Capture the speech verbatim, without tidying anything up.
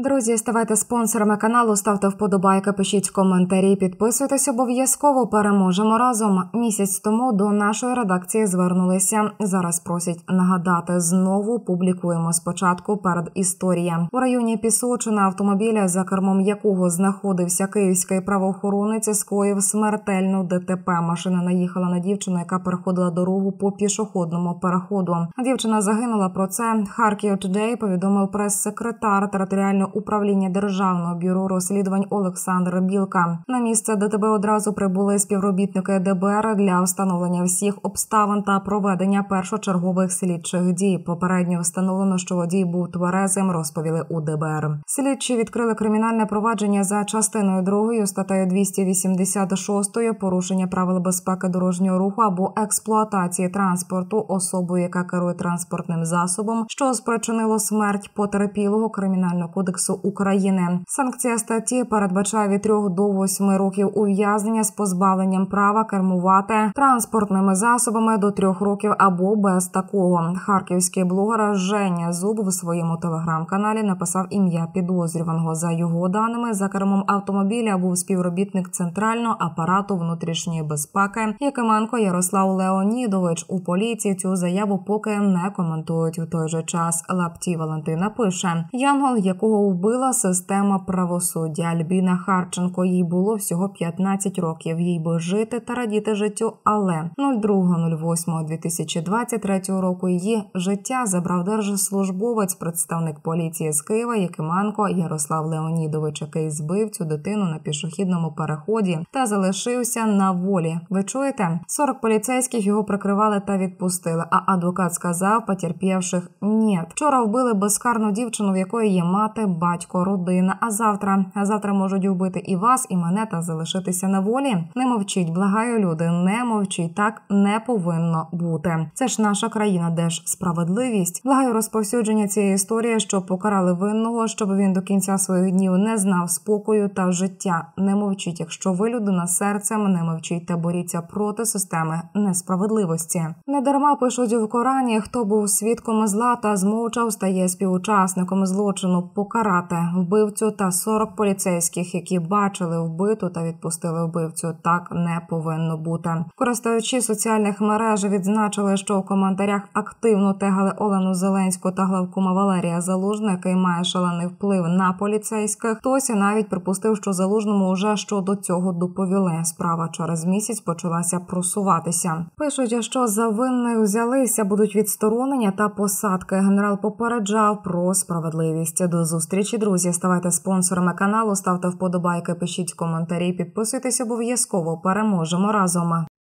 Друзі, ставайте спонсорами каналу, ставте вподобайки, пишіть коментарі, підписуйтесь обов'язково, переможемо разом. Місяць тому до нашої редакції звернулися. Зараз просять нагадати, знову публікуємо спочатку перед історією. У районі Пісочина автомобіля, за кермом якого знаходився київський правоохоронець, скоїв смертельну ДТП. Машина наїхала на дівчину, яка переходила дорогу по пішохідному переходу. Дівчина загинула. Про це Харків Today повідомив прес-секретар територіального управління Державного бюро розслідувань Олександр Білка. На місце ДТП одразу прибули співробітники ДБР для встановлення всіх обставин та проведення першочергових слідчих дій. Попередньо встановлено, що водій був тверезим, розповіли у ДБР. Слідчі відкрили кримінальне провадження за частиною другою статтею двісті вісімдесят шість порушення правил безпеки дорожнього руху або експлуатації транспорту особою, яка керує транспортним засобом, що спричинило смерть потерпілого Кримінального кодексу України. Санкція статті передбачає від трьох до восьми років ув'язнення з позбавленням права кермувати транспортними засобами до трьох років або без такого. Харківський блогер Женя Зуб в своєму телеграм-каналі написав ім'я підозрюваного. За його даними, за кермом автомобіля був співробітник Центрального апарату внутрішньої безпеки Якименко Ярослав Леонідович. У поліції цю заяву поки не коментують. У той же час Лапті Валентина пише: «Янгол, якого вбила система правосуддя. Альбіна Харченко. Їй було всього п'ятнадцять років. Їй би жити та радіти життю, але другого восьмого дві тисячі двадцять третього року її життя забрав держслужбовець, представник поліції з Києва Якименко Ярослав Леонідович, який збив цю дитину на пішохідному переході та залишився на волі. Ви чуєте? сорок поліцейських його прикривали та відпустили, а адвокат сказав потерпівших ні. Вчора вбили безкарну дівчину, в якої є мати, батько, родина, а завтра, а завтра можуть вбити і вас, і мене та залишитися на волі. Не мовчіть, благаю люди, не мовчіть, так не повинно бути. Це ж наша країна, де ж справедливість. Благаю розповсюдження цієї історії, щоб покарали винного, щоб він до кінця своїх днів не знав спокою та життя. Не мовчіть, якщо ви людина серцем, не мовчіть та боріться проти системи несправедливості. Недарма пишуть в Корані, хто був свідком зла та змовчав, стає співучасником злочину. Покарати вбивцю та сорок поліцейських, які бачили вбиту та відпустили вбивцю. Так не повинно бути. Користуючи соціальних мереж, відзначили, що в коментарях активно тегали Олену Зеленську та главкома Валерія Залужного, який має шалений вплив на поліцейських. Хтось навіть припустив, що Залужному вже щодо цього доповіли. Справа через місяць почалася просуватися. Пишуть, що за винних взялися, будуть відсторонення та посадки. Генерал попереджав про справедливість. До зустрічі, друзі. Ставайте спонсорами каналу, ставте вподобайки, пишіть коментарі, підписуйтесь обов'язково. Переможемо разом.